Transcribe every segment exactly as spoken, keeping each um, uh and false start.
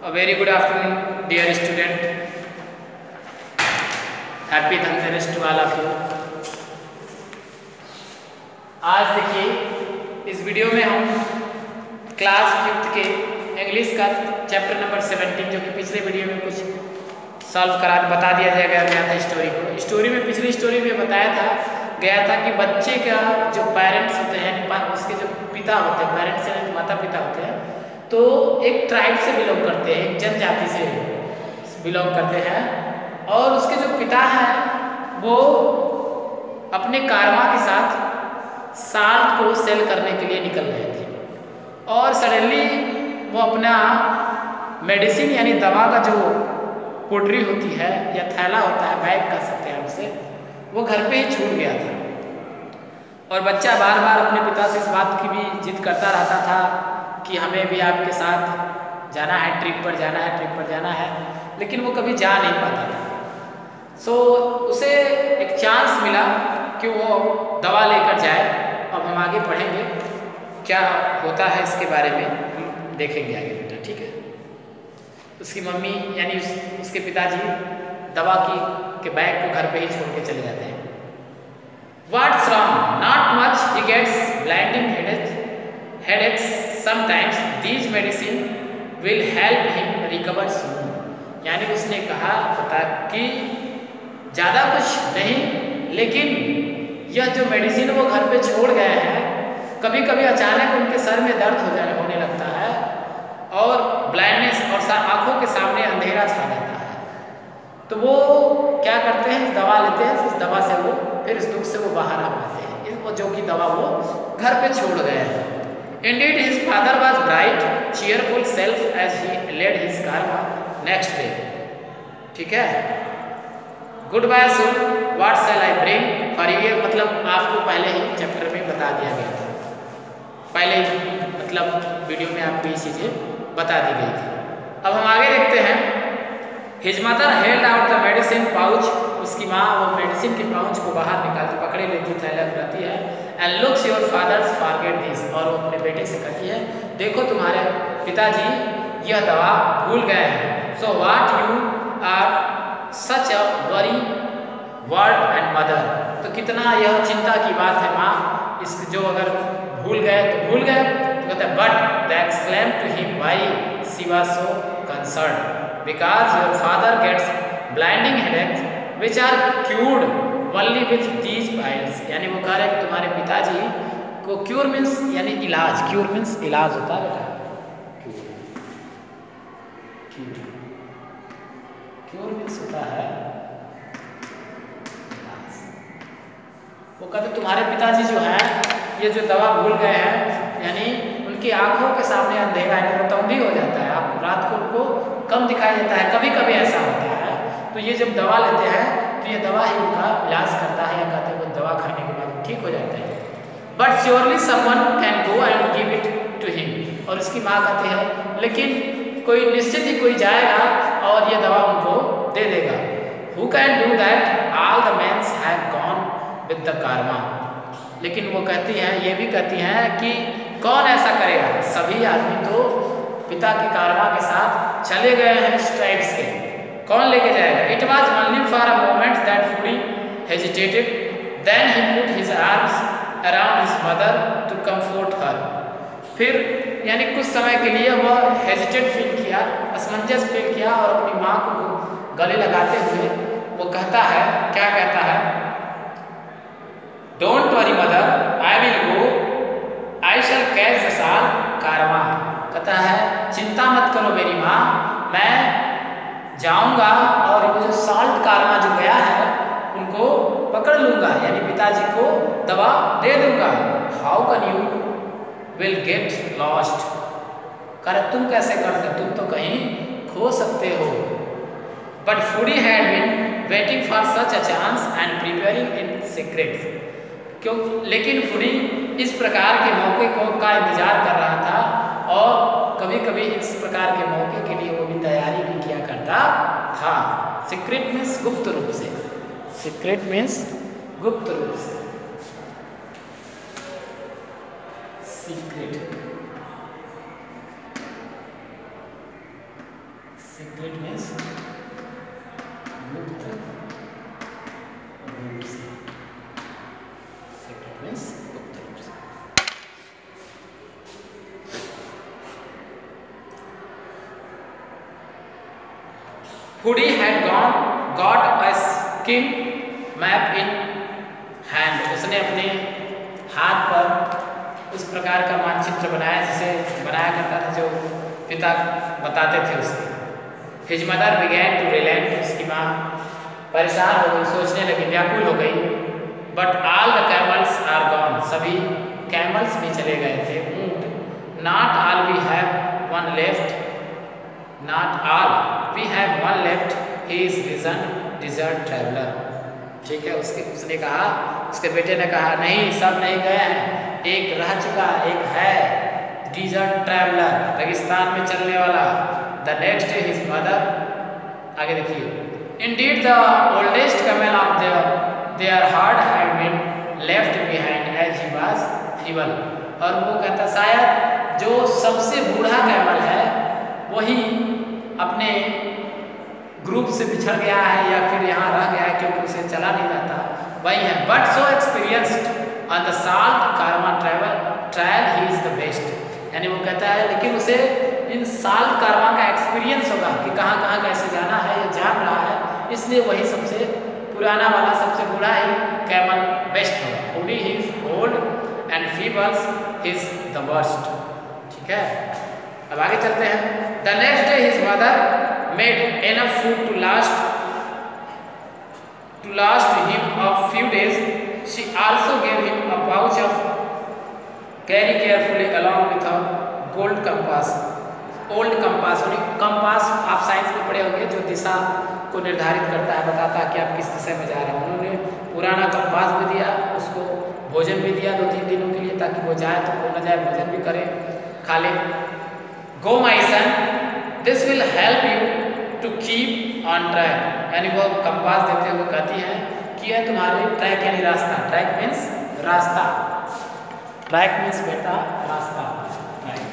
A very good afternoon, dear student. Happy Dhanteras to all of you. आज देखिए इस video में हम क्लास फिफ्थ के इंग्लिश का चैप्टर नंबर सेवनटीन, जो कि पिछले वीडियो में कुछ सॉल्व करा बता दिया जाएगा गया था स्टोरी को। स्टोरी में पिछली स्टोरी में बताया था गया था कि बच्चे का जो पेरेंट्स होते हैं, उसके जो पिता होते हैं, पेरेंट्स यानी माता पिता होते हैं, तो एक ट्राइब से बिलोंग करते हैं, एक जनजाति से बिलोंग करते हैं, और उसके जो पिता हैं वो अपने कारवा के साथ साल्ट को सेल करने के लिए निकल रहे थे, और सडनली वो अपना मेडिसिन यानी दवा का जो पोटरी होती है या थैला होता है, बैग कर सकते हैं उसे, वो घर पे ही छूट गया था। और बच्चा बार बार अपने पिता से इस बात की भी जिद करता रहता था कि हमें भी आपके साथ जाना है, ट्रिप पर जाना है, ट्रिप पर जाना है, लेकिन वो कभी जा नहीं पाता था। सो उसे एक चांस मिला कि वो दवा लेकर जाए। अब हम आगे पढ़ेंगे क्या होता है इसके बारे में, हम देखेंगे आगे बेटा, ठीक है। उसकी मम्मी यानी उस, उसके पिताजी दवा की के बैग को घर पे ही छोड़ के चले जाते हैं। What's wrong? Not much. He gets blinding headaches. Headaches sometimes. These medicine will help him recover soon. यानी उसने कहा पता कि ज़्यादा कुछ नहीं, लेकिन यह जो मेडिसिन वो घर पे छोड़ गए हैं, कभी कभी अचानक उनके सर में दर्द हो जाने होने लगता है, और ब्लाइंडनेस और आंखों के सामने अंधेरा छा जाता है। तो वो क्या करते हैं, दवा लेते हैं, इस दवा से वो फिर इस दुख से वो बाहर आ पाते हैं, वो जो कि दवा वो घर पे छोड़ गए हैं। Indeed, his father was bright, cheerful self as he led his karma next day. ठीक है, गुड बाय सुन, what shall I bring for you, ये मतलब आपको पहले ही चैप्टर में बता दिया गया था, पहले मतलब वीडियो में आपको ये चीज़ें बता दी गई थी। अब हम आगे देखते हैं। His mother held out the medicine pouch, उसकी माँ वो मेडिसिन के पाउच को बाहर निकालती पकड़े लेती थैला रहती है। And looks your father's forget this, और वो अपने बेटे से कहती है देखो तुम्हारे पिताजी यह दवा भूल गए हैं। So what you are such a worry word and mother, तो कितना यह चिंता की बात है माँ, इस जो अगर भूल गए तो भूल गए। तो कहते हैं but the exclaim to him why she was so concerned because your father gets blinding headaches which are cured only with these pills, यानी वो कह रहे हैं कि तुम्हारे पिताजी को क्यूर मीन्स यानी इलाज, क्यूर मीन्स इलाज होता है बेटा, क्यूर मीन्स होता है इलाज। वो कहते तुम्हारे पिताजी जो है ये जो दवा भूल गए हैं, यानी उनकी आंखों के सामने अंधेरा है, रतौंधी हो जाता है, आप रात को उनको कम दिखाई देता है, कभी कभी ऐसा होता है। तो ये जब दवा लेते हैं तो ये दवा ही उनका इलाज करता है, या कहते हैं वो दवा खाने के बाद ठीक हो जाते हैं। But surely someone can go and give it to him, और उसकी माँ कहते हैं लेकिन कोई निश्चित ही कोई जाएगा और ये दवा उनको दे देगा। Who can do that, all the mens have gone with the karma, लेकिन वो कहती हैं, ये भी कहती हैं कि कौन ऐसा करेगा, सभी आदमी तो पिता के कारवा के साथ चले गए हैं स्ट्राइब्स के, कौन लेके जाएगा। It was only for a moment that Foodi hesitated, then he put his arms around his mother to comfort her, फिर यानी कुछ समय के लिए वह हेजिटेट फील किया, असमंजस फील किया, और अपनी माँ को गले लगाते हुए वो कहता है, क्या कहता है, don't worry mother, I will go, I shall catch the salt caravan, कहता है चिंता मत करो मेरी माँ, मैं जाऊंगा और वो जो साल्ट कारवा जो गया है उनको पकड़ लूंगा, यानी पिताजी को दवा दे दूंगा। How can you will get lost, कर तुम कैसे कर सकते, तुम तो कहीं खो सकते हो। But Foodi had been waiting for such a chance and preparing in secret, क्यों, लेकिन फूडी इस प्रकार के मौके को का इंतजार कर रहा था, और कभी कभी इस प्रकार के मौके के लिए वो भी तैयारी भी किया करता था। सीक्रेट मीन्स गुप्त रूप से, सीक्रेट मीन्स गुप्त रूप से, सीक्रेट सीक्रेट मीन्स गुप्त रूप से, सीक्रेट मीन्स गुप्त रूप से। Hooty had gone got a skim map in hand. उसने अपने हाथ पर उस प्रकार का मानचित्र बनाया जिसे बनाया करता था जो पिता बताते थे उसके। His mother began to relent. उसकी माँ परेशान हो गई, सोचने लगी, व्याकुल हो गई। But all the camels are gone. सभी कैमल्स भी चले गए थे, ऊंट। Not all we have one left. Not all we have one left. He is risen desert traveler. ठीक है, उसके उसने कहा, उसके बेटे ने कहा, नहीं सब नहीं गए हैं, एक रह चुका, एक है डिजर्ट ट्रैवलर, रेगिस्तान में चलने वाला। The next day his mother, आगे देखिए, indeed the oldest camel of their herd had been left behind as he was feeble. और वो कहता शायद जो सबसे बूढ़ा कैमल है वही अपने ग्रुप से बिछड़ गया है या फिर यहाँ रह गया है क्योंकि उसे चला नहीं जाता, वही है। But so experienced on the salt caravan travel trial he is the best. यानी वो कहता है लेकिन उसे इन साल्ट कारवां का एक्सपीरियंस होगा कि कहाँ कहाँ कैसे जाना है, ये जान रहा है, इसलिए वही सबसे पुराना वाला, सबसे बूढ़ा ही कैमल बेस्ट होगा। Hooty he is old and feebles is the worst. ठीक है, अब आगे चलते हैं। The next day his mother made enough food to last to last him a few days. She also gave him a pouch of carry carefully along with a gold compass. Old compass, compass आप science में पढ़े होंगे जो दिशा को निर्धारित करता है, बताता है कि आप किस दिशा में जा रहे हैं। उन्होंने पुराना कंपास भी दिया, उसको भोजन भी दिया दो तीन दिनों के लिए ताकि वो जाए तो वो न जाए, भोजन भी करे, खा ले। Go my son, this will help you to keep on track. यानी वो कंपास देते हुए कहती है कि यह तुम्हारे ट्रैक यानी रास्ता, ट्रैक मीन्स रास्ता, ट्रैक मीन्स बेटा रास्ता, ट्रैक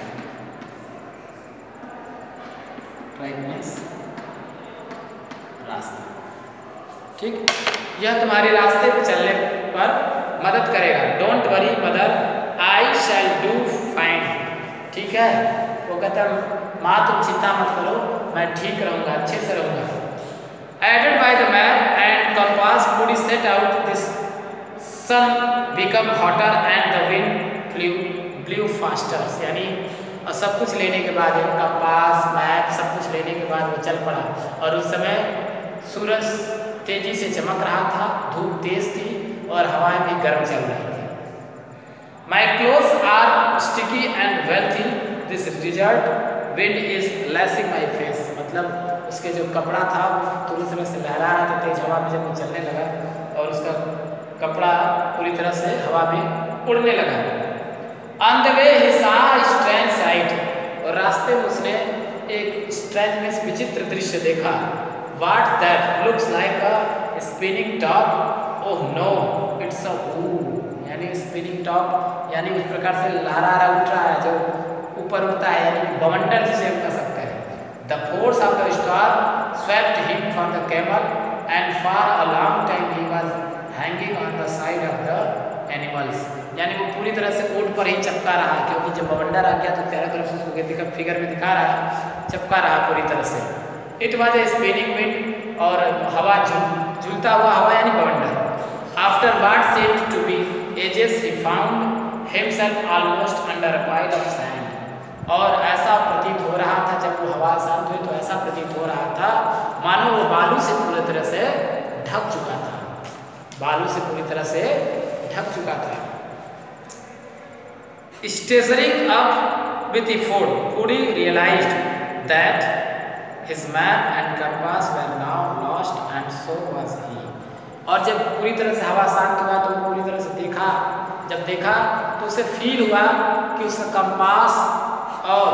ट्रैक मीन्स रास्ता। ठीक, यह तुम्हारे रास्ते पर चलने पर मदद करेगा। Don't worry mother, I shall do fine. ठीक है, वो कहता है माँ तुम चिंता मत करो, मैं ठीक रहूँगा, अच्छे से रहूँगा। Aided by the map and compass, Hooty set out. This sun became hotter and the wind blew blew faster. यानी और सब कुछ लेने के बाद, कंपास, मैप, सब कुछ लेने के बाद वो चल पड़ा और उस समय सूरज तेजी से चमक रहा था, धूप तेज थी और हवाएं भी गर्म चल रही थी। My clothes are sticky and wealthy. This desert wind is lashing my face. मतलब उसके जो कपड़ा था वो पूरी तरह से लहरा रहा था तेज हवा में, जब वो चलने लगा और उसका कपड़ा पूरी तरह से हवा में उड़ने लगा। On the way he saw a strange sight. और रास्ते में उसने एक strange में विचित्र दृश्य देखा। What that looks like a spinning top? Oh no, it's a woo. यानी स्पिनिंग टॉप यानी उस प्रकार से लहरा रहा उठ रहा है जो ऊपर उठता है, यानी बवंडर जिसे हम कह सकते हैं। The force of the star swept him from the camel and for a long time he was hanging on the side of the animals. यानी वो पूरी तरह से ऊंट पर ही चपका रहा है क्योंकि जब बवंडर आ गया तो चारों तरफ से उसको दिखा फिगर में दिखा रहा है, चपका रहा पूरी तरह से। It was a spinning wind, और हवा झूलता हुआ हवा यानी बवंडर। After what seemed to be ages he found himself almost under a pile of sand. और ऐसा प्रतीत हो रहा था जब वो हवा शांत हुई तो ऐसा प्रतीत हो रहा था मानो वो बालू से पूरी तरह से ढक चुका था, बालू से पूरी तरह से ढक चुका था। Staggering up with effort, Hooty realized that his map and compass were now lost and so was he. और जब पूरी तरह से हवा शांत हुआ तो वो पूरी तरह से देखा, जब देखा तो उसे फील हुआ कि उसका कंपास और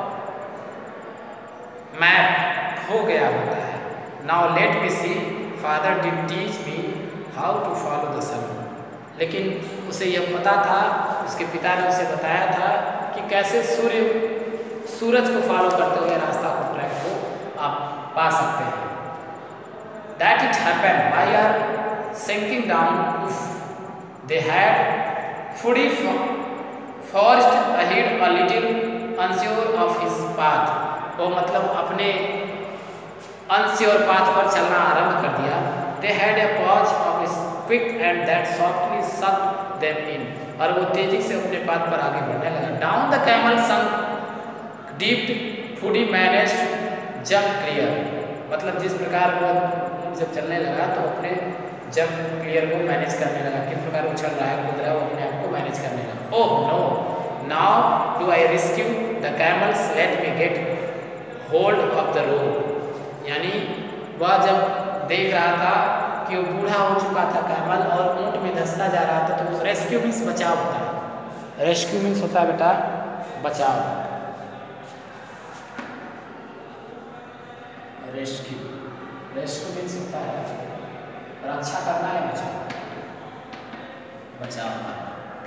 मैप खो गया होता है। Now let me see, father did teach me how to follow the sun. लेकिन उसे यह पता था, उसके पिता ने उसे बताया था कि कैसे सूर्य सूरज को फॉलो करते हुए रास्ता को, ट्रैक को आप पा सकते हैं। That it happened while sinking down, they had Foodie forged ahead a little unsure of his path. वो मतलब अपने unsure path पर चलना आरंभ कर दिया। They had a pause of his quick and that softly sucked them in. और वो तेजी से अपने पाथ पर आगे बढ़ने लगा। Down the camel sunk deep, Foodie managed jump clear. मतलब जिस प्रकार वो जब चलने लगा तो अपने जंप क्लियर को मैनेज करने लगा, किस प्रकार उछल रहा है, कूद रहा है, वो अपने आप को मैनेज करने लगा। Oh no, now do I rescue the camels, let me get hold of the rope. यानी वह जब देख रहा था कि वो बूढ़ा हो चुका था कैमल और ऊँट में धंसता जा रहा था, तो उस रेस्क्यू मीन्स बचाव होता है। रेस्क्यू मीन्स होता है बेटा बचाव। रेस्क्यू रेस्क्यू मीन्स होता है रक्षा करना है, बचाव बचाव करना।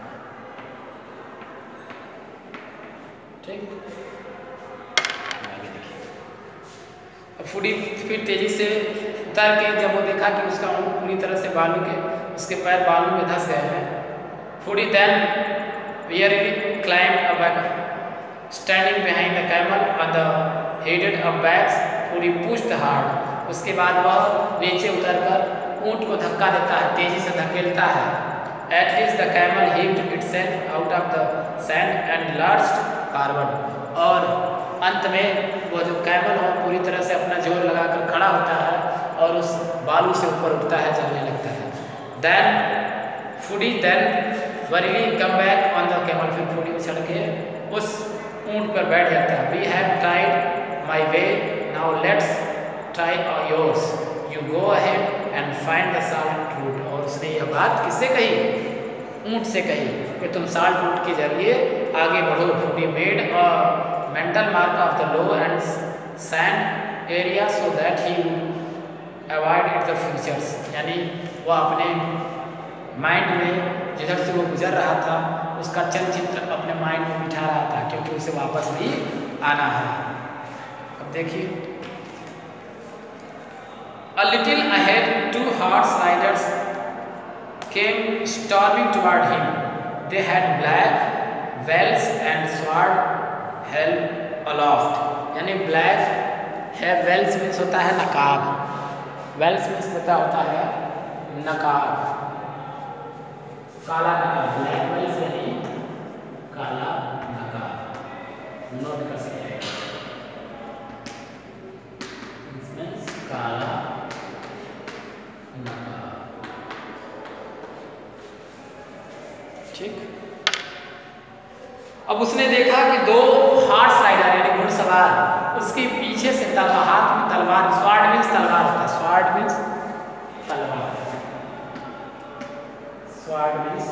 ठीक, आगे देखिए। अब फूडी फिर तेजी से उतर के जब वो देखा कि उसका ऊँट पूरी तरह से बालू के उसके पैर बालू में धंस गए हैं, Foodi then wearily climbed a back, standing behind the camel on the headed of bags, Foodi pushed hard। उसके बाद वह नीचे उतरकर ऊँट को धक्का देता है, तेजी से धकेलता है। At least the camel heaved itself out of the sand and lurched forward। और अंत में वो जो कैमल हो पूरी तरह से अपना जोर लगाकर खड़ा होता है और उस बालू से ऊपर उठता है, चलने लगता है। Then Foodie then wearily come back on the camel। फिर फूडी उछल के उस ऊँट पर बैठ जाता है। We have tried my way, now let's try yours, you go ahead and find the salt root। और उसने यह बात किससे कही? ऊँट से कही कि तुम साल्ट रूट के जरिए आगे बढ़ो। फूडी made a mental mark of the low and sand area so that he avoid it the futures. यानी वह अपने माइंड में जिधर से वो गुजर रहा था उसका चलचित्र अपने माइंड में बिठा रहा था, क्योंकि उसे वापस भी आना है। अब देखिए, a little ahead two horse riders came storming toward him. They had black veils and sword held aloft। यानी black है, veils मीन्स होता है नकाब, veils मीन्स होता होता है नकाब, काला नकाब। black veils यानी काला नकाब, नोट कर सकते हैं, मीन्स काला नकाब। ठीक, अब उसने देखा कि दो हॉर्स राइडर यानी घुड़सवार उसके पीछे से तलवार, हाथ में तलवार, स्वॉर्ड मीन्स तलवार होता है, स्वॉर्ड मीन्स तलवार, स्वॉर्ड मीन्स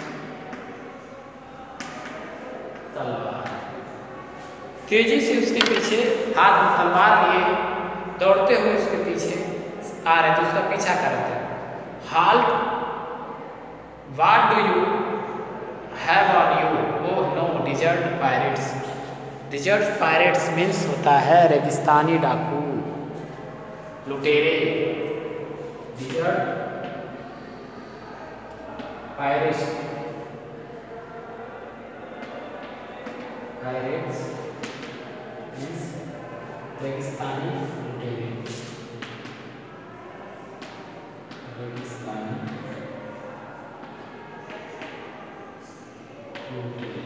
तलवार। तेजी से उसके पीछे हाथ में तलवार लिए दौड़ते हुए उसके पीछे आ रहे थे, उसका पीछा कर रहे थे। Halt, what do you have on you? Oh no, desert pirates. Desert pirates means होता है रेगिस्तानी डाकू, लुटेरे। डिजर्ट पायरेट्स पायरेट्स मीन्स रेगिस्तानी लुटेरे, रेगिस्तानी लुटेरे,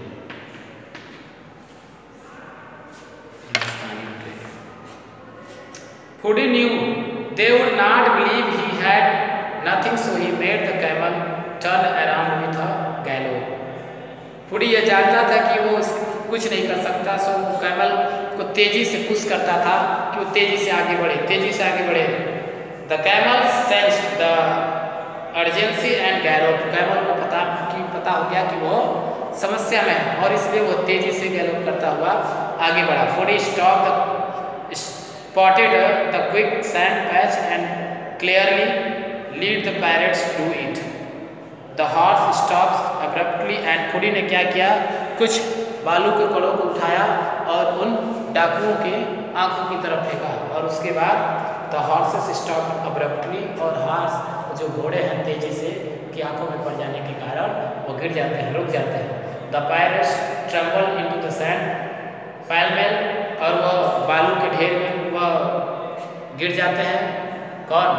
रेगिस्तानी लुटेरे। Foodie knew they would not believe he had nothing, so he made the camel turn around with a gallop। फूडी यह जानता था कि वो कुछ नहीं कर सकता, सो कैमल को तेजी से पुश करता था कि वो तेजी से आगे बढ़े, तेजी से आगे बढ़े। The camel sensed the urgency and gallop. Camel को पता कि पता हो गया कि वो समस्या में है और इसलिए वो तेजी से गैलोप करता हुआ आगे बढ़ा। फूडी stop the spotted the quick sand patch and clearly lead the pirates to it। The horse stops abruptly and फूडी ने क्या किया, कुछ बालू के कड़ों को उठाया और उन डाकुओं के आंखों की तरफ फेंका और उसके बाद द हॉर्सेस स्टॉप अब्रप्टली और हॉर्स जो घोड़े हैं तेजी से कि आंखों में पड़ जाने के कारण वो गिर जाते हैं, रुक जाते हैं। The pirates tumble into the sand pell-mell और वह बालू के ढेर में वह गिर जाते हैं। कौन?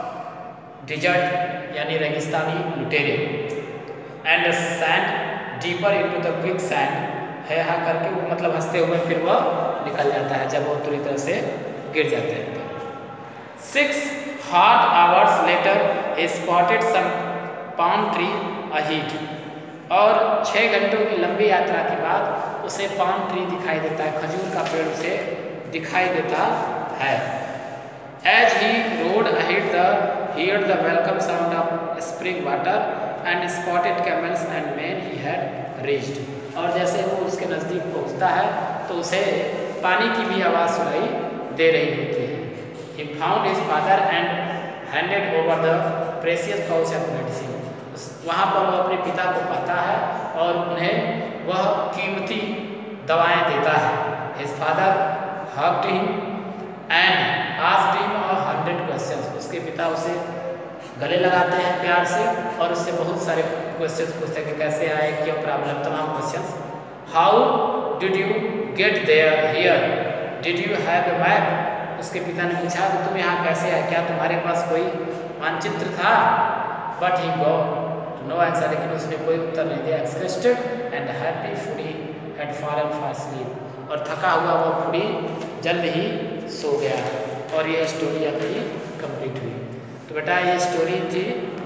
डिजर्ट यानी रेगिस्तानी लुटेरे। And sand deeper into the quicksand है हा करके वो मतलब हंसते हुए फिर वह निकल जाता है जब वो पूरी तरह से गिर जाते हैं। तो six hot hours later he spotted some palm tree ahead और छः घंटों की लंबी यात्रा के बाद उसे पाम ट्री दिखाई देता है, खजूर का पेड़ उसे दिखाई देता है। As he rode ahead, the heard the welcome sound of spring water and spotted camels and men he had reached। और जैसे वो उसके नज़दीक पहुंचता है तो उसे पानी की भी आवाज़ सुनाई दे रही होती है। He found his father and handed over the precious pouch of medicine। वहाँ पर वो अपने पिता को पाता है और उन्हें वह कीमती दवाएं देता है। His father hugged him and asked him a hundred questions। उसके पिता उसे गले लगाते हैं प्यार से और उससे बहुत सारे क्वेश्चंस पूछते हैं कि कैसे आए, क्या प्रॉब्लम, तमाम questions. How did you get there here, did you have a map. उसके पिता ने पूछा कि तुम यहाँ कैसे आए, क्या तुम्हारे पास कोई मानचित्र था। But he got no answer, लेकिन उसने कोई उत्तर नहीं दिया। एक्सक्रेस्टेड एंड हैप्पी फूडी हैड फॉलन फॉर स्लीप और थका हुआ वो फूडी जल्द ही सो गया। और ये स्टोरी आपकी कंप्लीट हुई। तो बेटा ये स्टोरी थी,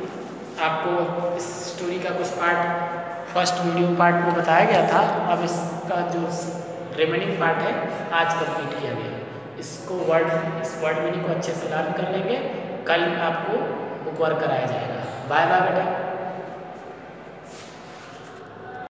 आपको इस स्टोरी का कुछ पार्ट फर्स्ट वीडियो पार्ट में बताया गया था। अब इसका जो रिमेनिंग पार्ट है आज कंप्लीट किया गया। इसको वर्ड इस वर्ड मीनिंग को अच्छे से लर्न कर लेंगे, कल आपको बुक वर्क कराया जाएगा। बाय बाय बेटा।